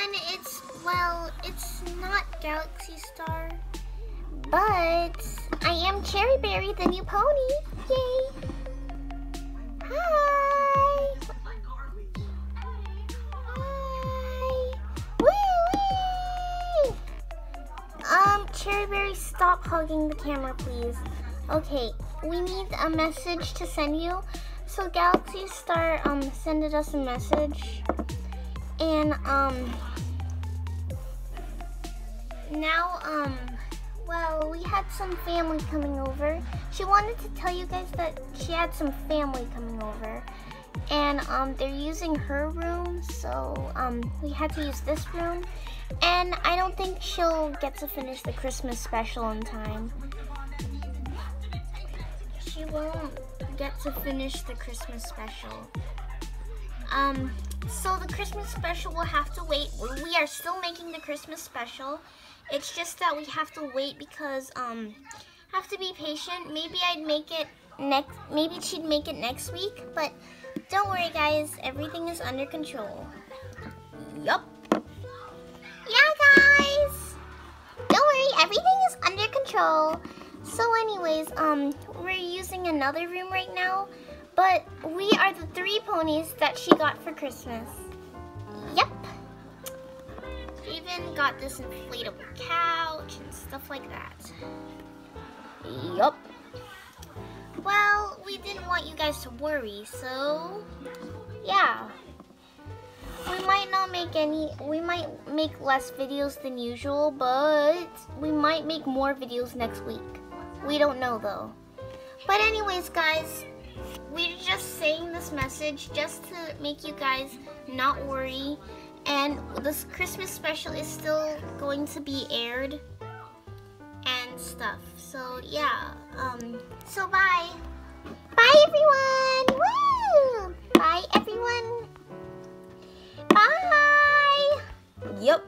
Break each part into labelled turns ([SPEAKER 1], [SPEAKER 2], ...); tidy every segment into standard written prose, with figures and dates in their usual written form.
[SPEAKER 1] everyone, it's not Galaxy Star, but I am Cherry Berry, the new pony. Yay! Hi! Hi! Wee wee! Cherry Berry, stop hugging the camera, please. Okay, we need a message to send you. So Galaxy Star sent us a message, and now well, we had some family coming over. She wanted to tell you guys that she had some family coming over, and they're using her room, so we had to use this room, and I don't think she'll get to finish the Christmas special in time. She won't get to finish the Christmas special. So the Christmas special will have to wait. We are still making the Christmas special. It's just that we have to wait because have to be patient. Maybe I'd make it next. Maybe she'd make it next week. But don't worry, guys. Everything is under control. Yup. Yeah, guys. Don't worry. Everything is under control. So anyways, we're using another room right now, but we are the 3 ponies that she got for Christmas. Yep. She even got this inflatable couch and stuff like that. Yup. Well, we didn't want you guys to worry, so yeah. We might make less videos than usual, but we might make more videos next week. We don't know though. But anyways, guys, we're just saying this message just to make you guys not worry. And this Christmas special is still going to be aired and stuff. So yeah, so bye. Bye everyone. Woo! Bye everyone. Bye. Yup.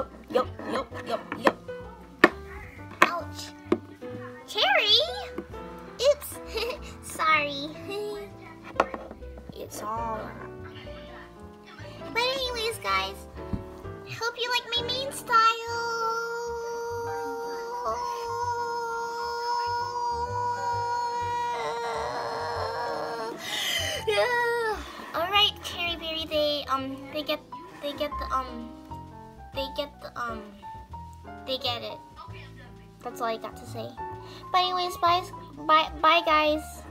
[SPEAKER 1] Ouch. Cherry? Oops. Sorry. It's alright. But anyways, guys, hope you like my main style. Yeah. Alright, Cherry Berry, they get it. That's all I got to say. But anyways, bye guys.